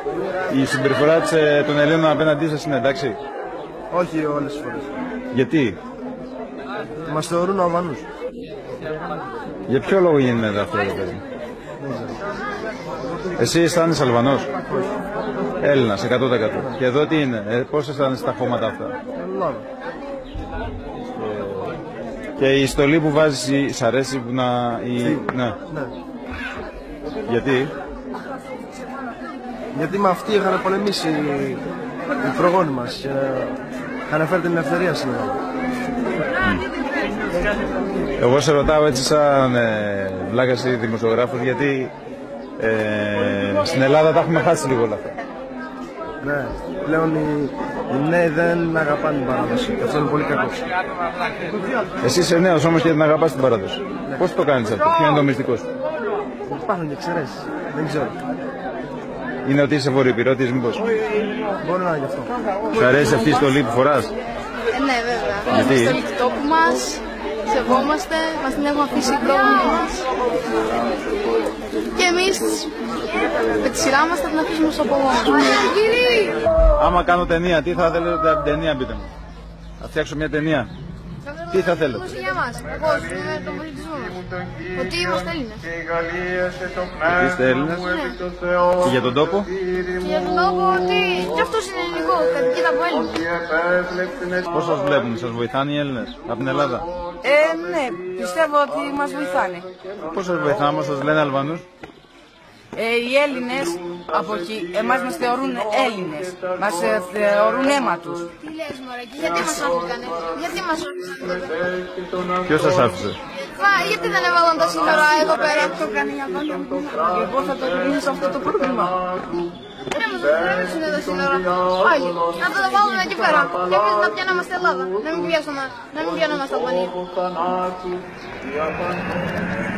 Η συμπεριφορά των Ελλήνων απέναντί σας είναι εντάξει? Όχι όλες τις φορές. Γιατί? Μας θεωρούν Αλβανούς. Για ποιο λόγο γίνεται αυτό, ρε παιδί? Εσύ αισθάνεσαι Αλβανός? Έλληνας, 100%. Και εδώ τι είναι, πώς αισθάνεσαι τα χώματα αυτά? Ελλάδα. Και η στολή που βάζεις, σ' αρέσει που να... Ναι. Ναι. Γιατί? Γιατί με αυτοί είχαν πολεμήσει οι προγόνοι μας και είχαν φέρει την ελευθερία στην Ελλάδα. Εγώ σε ρωτάω έτσι σαν βλάκας ή δημοσιογράφος, γιατί στην Ελλάδα τα έχουμε χάσει λίγο όλα αυτά. Ναι, πλέον οι νέοι δεν αγαπάνε την παράδοση και αυτό είναι πολύ κακό. Εσύ είσαι νέος όμως και την αγαπάς την παράδοση. Ναι. Πώς το κάνεις αυτό, ποιο είναι το μυστικό σου? Υπάρχουν και εξαιρέσεις, δεν ξέρω. Είναι ότι είσαι βορειοπυρώτης μήπως? Μπορεί να είναι γι' αυτό. Σου αρέσει αυτή η στολή που φοράς? Ναι, βέβαια. Γιατί? Είναι η στολή του τόπου μας, σεβόμαστε, μας την έχουμε αφήσει οι πρόγονοι μας. Και εμείς με τη σειρά μας θα την αφήσουμε στους απογόνους. Άμα κάνω ταινία, τι θα θέλετε από την ταινία, πείτε μου? Θα φτιάξω μια ταινία. Τι θα θέλετε? Για μας, εγώ με τον πολιτισμό μας. Ότι είμαστε Έλληνες. Είστε Έλληνες? Και για τον τόπο? Και για τον τόπο ότι και αυτός είναι ελληνικό, κατοικείται από Έλληνες. Πώς σας βλέπουν, σας βοηθάνε οι Έλληνες από την Ελλάδα? Ναι, πιστεύω ότι μας βοηθάνε. Πώς σας βοηθάμε, σας λένε Αλβανούς? Οι Έλληνες από εκεί, εμάς μας θεωρούν Έλληνες, μας θεωρούν αίμα τους. Τι λες μωρέ, και γιατί μας άφηκανε, γιατί μας άφησαν? Ποιος σας άφησε? Γιατί δεν έβαλαν τα σύνορα εδώ πέρα? Το κάνει η Αλβανία. Και πώς θα το λύσω αυτό το πρόβλημα? Δεν μας αφήσουν τα σύνορα. Πάλι, να τα βάλουν εκεί πέρα. Και εμείς να πιάνομαστε Ελλάδα, να μην πιάνομαστε Αλβανία.